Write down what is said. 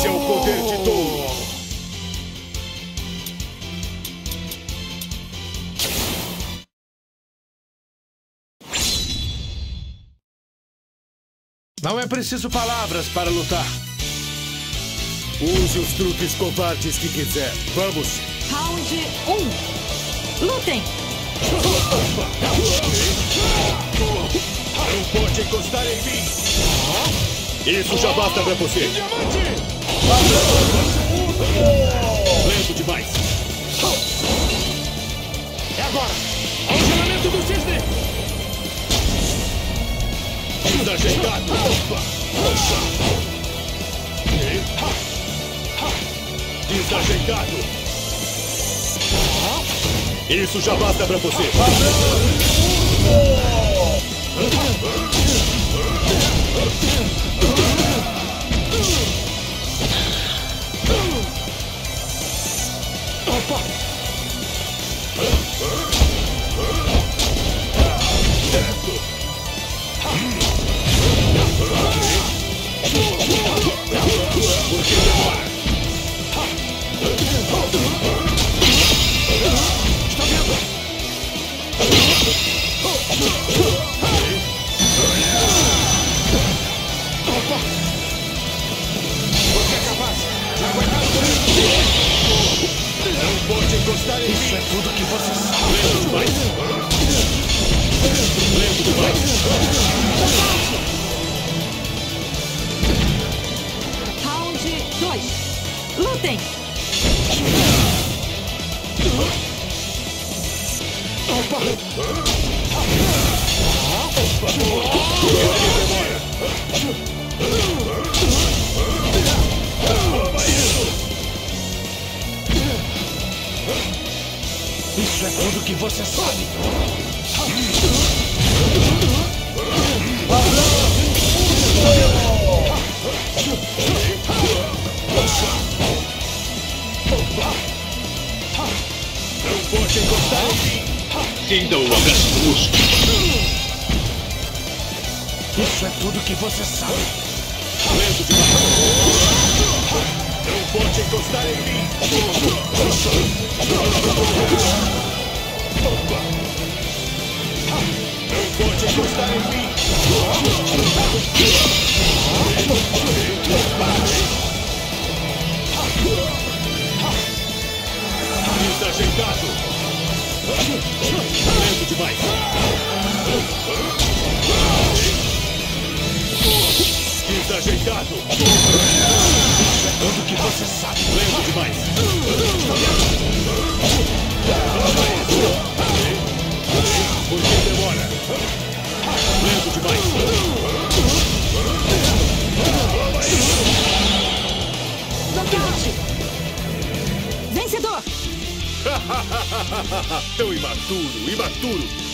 Esse é o poder de Touro. Não é preciso palavras para lutar. Use os truques covardes que quiser. Vamos. Round 1. Lutem! Não pode encostar em mim. Isso já basta pra você. Lento demais. É agora! Congelamento do cisne! Desajeitado. Desajeitado. Isso já basta pra você. Opa! Por que demora? Está vendo? Opa! Você é capaz de aguentar por isso? Não pode encostar em mim. Isso é tudo que você sabe. Lento demais. Lento demais. Round 2. Lutem! Opa! Isso é tudo que você sabe. Não pode encostar em mim. Sinta o agastuço. Isso é tudo que você sabe. Lento demais. Não pode encostar em mim. Não pode encostar em mim. Desajeitado. Lento demais. Desajeitado. Isso é tudo que você sabe. Lento demais. Por que demora? Lento demais. Nocaute! Vencedor! Tão imaturo, imaturo.